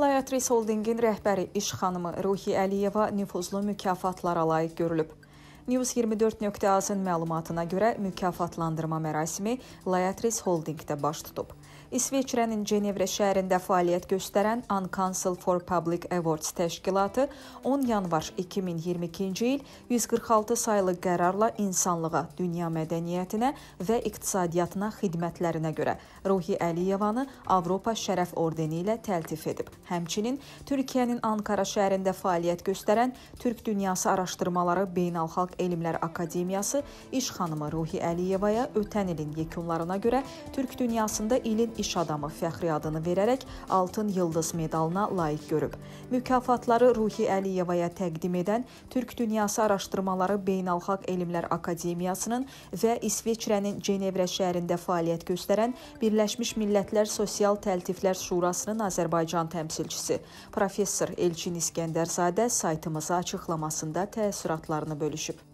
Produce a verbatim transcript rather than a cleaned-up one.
Layatris Holdingin rəhbəri iş xanımı Ruhi Əliyeva nüfuzlu mükafatlara layiq görülüb. News iyirmi dörd nöqtə az-ın məlumatına görə mükafatlandırma mərasimi Layatris Holdingdə baş tutub. İsveçrənin Cenevrə şəhərində fəaliyyət göstərən Uncouncil for Public Awards təşkilatı on yanvar iki min iyirmi ikinci il yüz qırx altı saylı qərarla insanlığa, dünya mədəniyyətinə və iqtisadiyyatına xidmətlərinə görə Ruhi Əliyevanı Avropa Şərəf ordeni ilə təltif edib. Həmçinin Türkiyənin Ankara şəhərində fəaliyyət göstərən Türk Dünyası Araşdırmaları Beynəlxalq Elmlər Akademiyası iş xanımı Ruhi Əliyevaya ötən ilin yekunlarına görə Türk dünyasında ilin iş adamı fəxri adını verərək Altın Yıldız medalına layiq görüb. Mükafatları Ruhi Əliyevaya təqdim edən Türk Dünyası Araşdırmaları Beynəlxalq Elmlər Akademiyasının və İsveçrənin Cenevrə şəhərində fəaliyyət göstərən Birləşmiş Millətlər Sosial Təltiflər Şurasının Azərbaycan təmsilçisi Professor Elçin İskəndərzadə saytımıza açıqlamasında təəssüratlarını bölüşüb.